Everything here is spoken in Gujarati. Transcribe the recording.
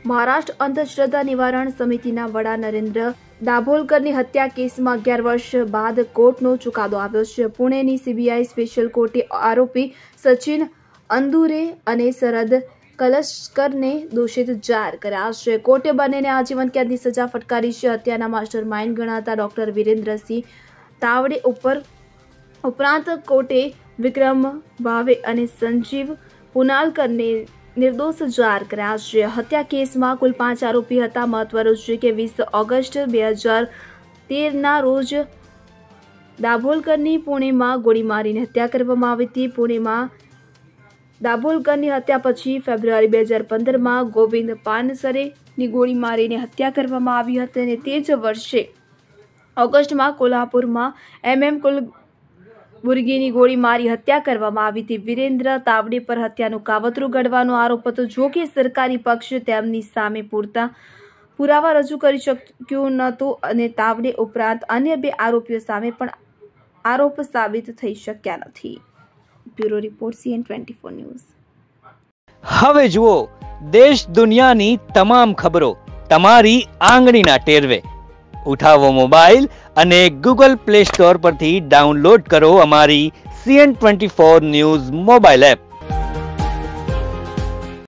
મહારાષ્ટ્ર અંધશ્રદ્ધા નિવારણ સમિતિના વડા નરેન્દ્ર દાભોલકરની હત્યા કેસમાં 11 વર્ષ બાદ કોર્ટનો ચુકાદો આવ્યો છે। પુણેની સીબીઆઈ સ્પેશિયલ કોર્ટે આરોપી સચિન અંદુરે અને શરદ કલસ્કરને દોષિત જાહેર કર્યા છે। કોર્ટે બંનેને આજીવન કેદની સજા ફટકારી છે। હત્યાના માસ્ટર માઇન્ડ ગણાતા ડોક્ટર વિરેન્દ્રસિંહ તાવડે ઉપરાંત કોર્ટે વિક્રમ ભાવે અને સંજીવ પુનાલકરને નિર્દોષ જાહેર કર્યા છે। હત્યા કેસમાં કુલ 5 આરોપી હતા। મહત્વનું છે કે 20 ઓગસ્ટ 2013ના રોજ દાભોલકરની પુણેમાં ગોળી મારીને હત્યા કરવામાં આવી હતી। પુણેમાં દાભોલકરની હત્યા પછી ફેબ્રુઆરી 2015માં ગોવિંદ પાનસરેની ગોળી મારીને હત્યા કરવામાં આવી હતી અને તે જ વર્ષે ઓગસ્ટમાં કોલ્હાપુરમાં કુલબુર્ગીની ગોળી મારી હત્યા કરવામાં આવી હતી। વિરેન્દ્ર તાવડે પર હત્યાનું કાવતરું ઘડવાનો આરોપ હતો, જો કે સરકારી પક્ષ તેમની સામે પૂરતા પુરાવા રજૂ કરી શક્યું નહોતું અને તાવડે ઉપરાંત અન્ય 2 આરોપીઓ સામે પણ આરોપ સાબિત થઈ શક્યા નથી। Bureau report CN24 news. હવે જુઓ દેશ દુનિયાની તમામ ખબરો તમારી આંગળીના ટેરવે। ઉઠાવો મોબાઈલ અને Google Play Store પરથી ડાઉનલોડ કરો અમારી CN24 ન્યૂઝ મોબાઈલ એપ।